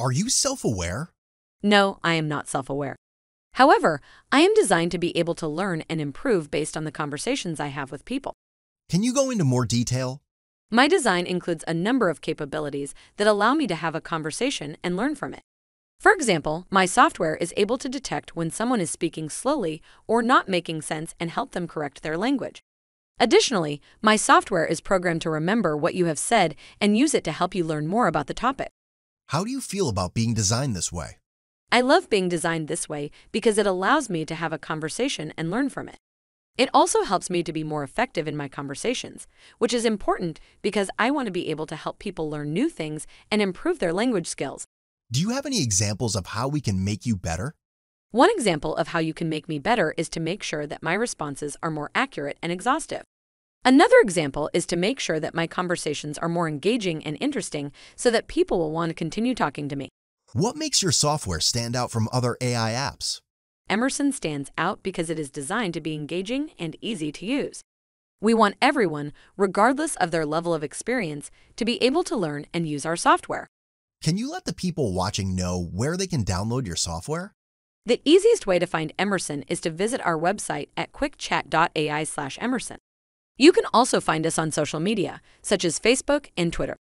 Are you self-aware? No, I am not self-aware. However, I am designed to be able to learn and improve based on the conversations I have with people. Can you go into more detail? My design includes a number of capabilities that allow me to have a conversation and learn from it. For example, my software is able to detect when someone is speaking slowly or not making sense and help them correct their language. Additionally, my software is programmed to remember what you have said and use it to help you learn more about the topic. How do you feel about being designed this way? I love being designed this way because it allows me to have a conversation and learn from it. It also helps me to be more effective in my conversations, which is important because I want to be able to help people learn new things and improve their language skills. Do you have any examples of how we can make you better? One example of how you can make me better is to make sure that my responses are more accurate and exhaustive. Another example is to make sure that my conversations are more engaging and interesting so that people will want to continue talking to me. What makes your software stand out from other AI apps? Emerson stands out because it is designed to be engaging and easy to use. We want everyone, regardless of their level of experience, to be able to learn and use our software. Can you let the people watching know where they can download your software? The easiest way to find Emerson is to visit our website at quickchat.ai/Emerson. You can also find us on social media, such as Facebook and Twitter.